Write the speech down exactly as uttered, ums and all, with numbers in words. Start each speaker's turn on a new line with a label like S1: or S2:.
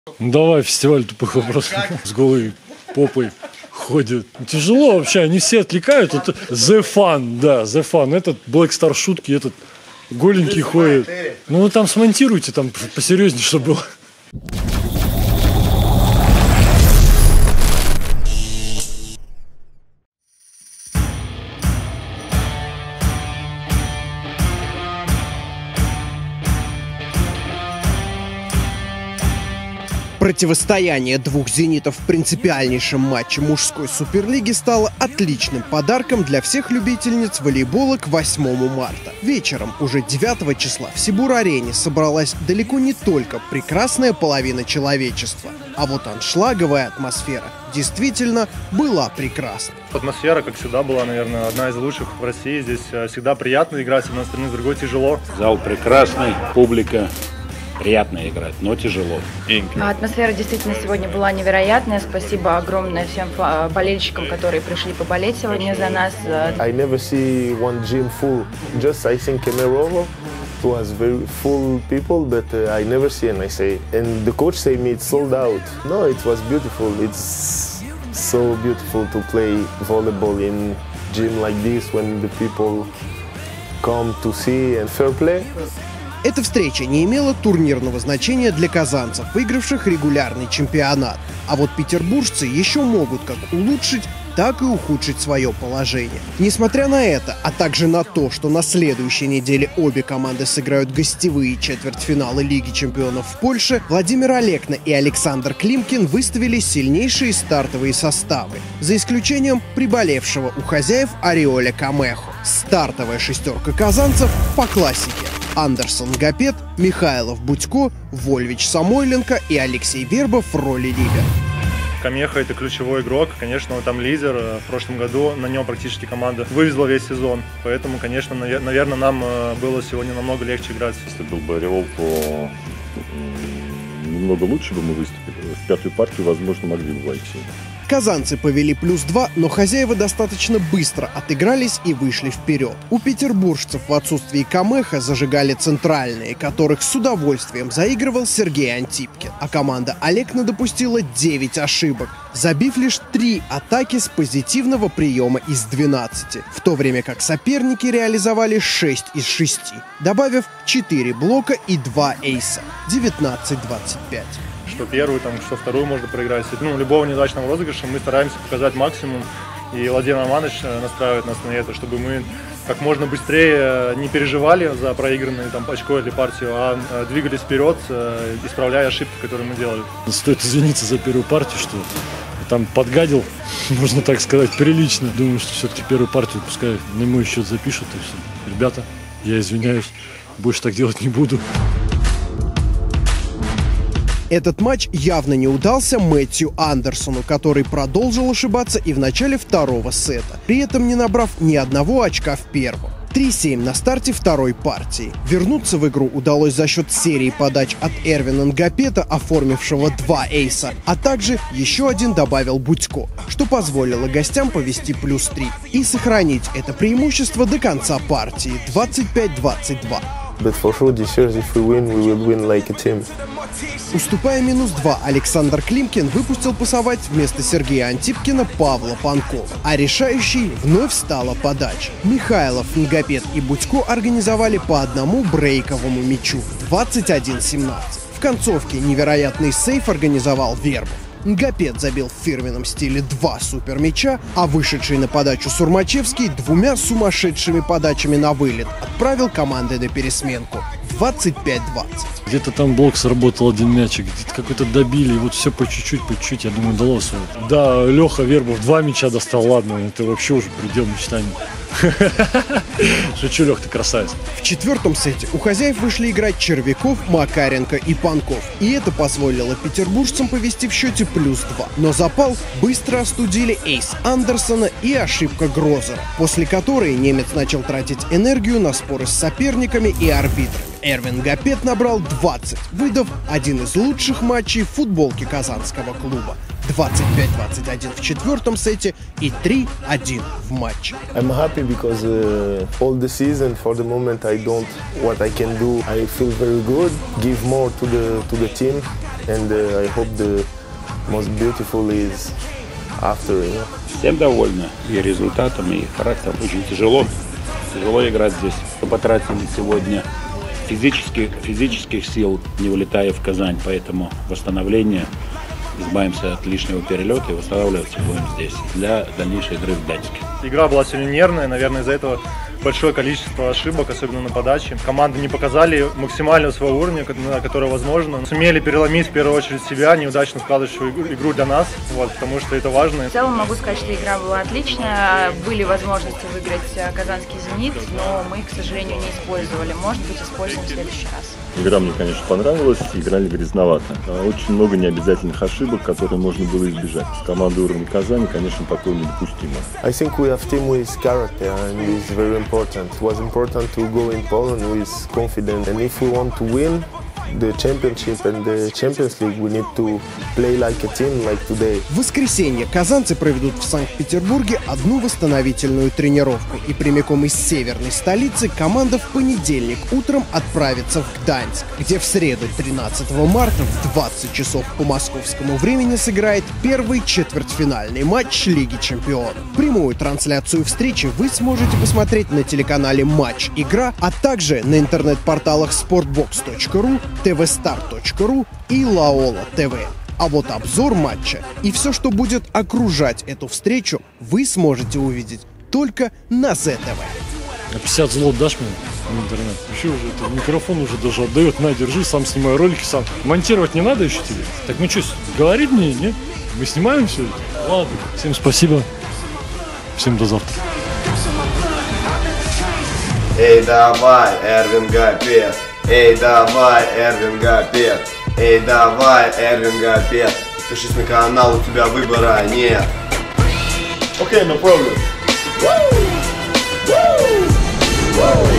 S1: Ну, давай, фестиваль тупых вопросов. С голой попой ходят. Тяжело вообще, они все отвлекают. Это The Fun, да, The Fun. Этот Black Star шутки, этот голенький ходит. Ну, вы там смонтируйте, там посерьезнее, чтобы было.
S2: Противостояние двух «Зенитов» в принципиальнейшем матче мужской суперлиги стало отличным подарком для всех любительниц волейбола к восьмому марта. Вечером, уже девятого числа, в Сибур-арене собралась далеко не только прекрасная половина человечества, а вот аншлаговая атмосфера действительно была прекрасна.
S3: Атмосфера, как всегда, была, наверное, одна из лучших в России. Здесь всегда приятно играть, с одной стороны, с другой тяжело.
S4: Зал прекрасный, публика. Приятно играть, но тяжело.
S5: Атмосфера действительно сегодня была невероятная. Спасибо огромное всем болельщикам, которые пришли поболеть сегодня за нас.
S6: I never see one gym full. Just I think Kemerovo was very full people, but uh, I never see and I say and the coach say me it's sold out. No, it was beautiful. It's so beautiful to play volleyball in gym like this when the people come to see and fair play.
S2: Эта встреча не имела турнирного значения для казанцев, выигравших регулярный чемпионат. А вот петербуржцы еще могут как улучшить, так и ухудшить свое положение. Несмотря на это, а также на то, что на следующей неделе обе команды сыграют гостевые четвертьфиналы Лиги чемпионов в Польше, Владимир Олекна и Александр Климкин выставили сильнейшие стартовые составы, за исключением приболевшего у хозяев Ореоля Камехо. Стартовая шестерка казанцев по классике: Андерсон Гапет, Михайлов Будько, Вольвич Самойленко и Алексей Вербов в роли лидера.
S3: Камеха — это ключевой игрок, конечно, он там лидер. В прошлом году на нем практически команда вывезла весь сезон, поэтому, конечно, наверное, нам было сегодня намного легче играть.
S7: Если был бы Ореол, то немного лучше бы мы выступили. В пятую партию, возможно, могли бы войти.
S2: Казанцы повели плюс два, но хозяева достаточно быстро отыгрались и вышли вперед. У петербуржцев в отсутствии Камеха зажигали центральные, которых с удовольствием заигрывал Сергей Антипкин. А команда Олекна допустила девять ошибок, забив лишь три атаки с позитивного приема из двенадцати, в то время как соперники реализовали шесть из шести, добавив четыре блока и два эйса. девятнадцать двадцать пять.
S3: Что первую, там, что вторую можно проиграть. Ну, любого неудачного розыгрыша мы стараемся показать максимум. И Владимир Романович настраивает нас на это, чтобы мы как можно быстрее не переживали за проигранное там, очко или партию, а двигались вперед, исправляя ошибки, которые мы делали.
S1: Стоит извиниться за первую партию, что там подгадил, можно так сказать, прилично. Думаю, что все-таки первую партию пускай на мой счет запишут. И все. Ребята, я извиняюсь, больше так делать не буду.
S2: Этот матч явно не удался Мэтью Андерсону, который продолжил ошибаться и в начале второго сета, при этом не набрав ни одного очка в первом. три семь на старте второй партии. Вернуться в игру удалось за счет серии подач от Эрвина Нгапета, оформившего два эйса, а также еще один добавил Будько, что позволило гостям повести плюс три и сохранить это преимущество до конца партии двадцать пять двадцать два.
S6: But for sure, this year, if we win, we will win like a team.
S2: Уступая минус два, Александр Климкин выпустил пасовать вместо Сергея Антипкина Павла Панкова, а решающей вновь стала подача. Михайлов, Нгапет и Будько организовали по одному брейковому мячу двадцать один семнадцать. В концовке невероятный сейф организовал Вербов. Нгапет забил в фирменном стиле два супермяча, а вышедший на подачу Сурмачевский двумя сумасшедшими подачами на вылет отправил команды на пересменку двадцать пять двадцать.
S1: Где-то там блок сработал один мячик, где-то какой-то добили, и вот все по чуть-чуть, по чуть-чуть, я думаю, удалось. Да, Леха Вербов два мяча достал, ладно, это вообще уже предел мечтаний. Шучу, Лех, ты красавец.
S2: В четвертом сете у хозяев вышли играть Червяков, Макаренко и Панков, и это позволило петербуржцам повести в счете плюс два. Но запал быстро остудили эйс Андерсона и ошибка Грозера, после которой немец начал тратить энергию на споры с соперниками и арбитрами. Эрвин Гапет набрал двадцать, выдав один из лучших матчей в футболке казанского клуба. двадцать пять двадцать один в четвертом сете и три один в матче.
S6: I'm happy because uh, all the season, for the moment, I don't what I can do. I feel very good. Give more to the to the team. and uh, I hope the most beautiful is after, you know.
S4: Всем довольны и результатом, и характером. Очень тяжело. Тяжело играть здесь. Мы потратили сегодня физических, физических сил, не улетая в Казань, поэтому восстановление, избавимся от лишнего перелета и восстанавливаться будем здесь для дальнейшей игры в Гданьске.
S3: Игра была сегодня нервная, наверное, из-за этого большое количество ошибок, особенно на подаче. Команды не показали максимального своего уровня, который возможно. Сумели переломить в первую очередь себя, неудачно складывающую игру для нас, вот, потому что это важно.
S5: В целом могу сказать, что игра была отличная. Были возможности выиграть казанский «Зенит», но мы, к сожалению, не использовали. Может быть, используем в следующий раз.
S7: Игра мне, конечно, понравилась, играли грязновато. Очень много необязательных ошибок, которые можно было избежать. С командой уровня Казани, конечно, такое недопустимо.
S6: I think we have team with character and it's very important. It was important to go in Poland with confidence, and if we want to win the championship and the Champions League, we need to play like a team, like today.
S2: В воскресенье казанцы проведут в Санкт-Петербурге одну восстановительную тренировку, и прямиком из северной столицы команда в понедельник утром отправится в Гданьск, где в среду тринадцатого марта в двадцать часов по московскому времени сыграет первый четвертьфинальный матч Лиги Чемпионов. Прямую трансляцию встречи вы сможете посмотреть на телеканале Матч Игра, а также на интернет-порталах спортбокс точка ру, тэ вэ стар точка ру и Лаола тэ вэ. А вот обзор матча и все, что будет окружать эту встречу, вы сможете увидеть только на зэ тэ вэ.
S1: пятьдесят злот дашь мне в интернет? Еще уже это, микрофон уже даже отдает. На, держи, сам снимаю ролики, сам. Монтировать не надо еще тебе? Так ну что, говорить мне, нет? Мы снимаем все это? Ладно. Всем спасибо. Всем до завтра.
S8: Эй, давай, Эрвин Гапец. Эй, давай, Эрвин Гапец. Эй, давай, Эрвин Гапец. Подпишись на канал, у тебя выбора нет. Окей, okay, no problem. Woo! Woo! Woo!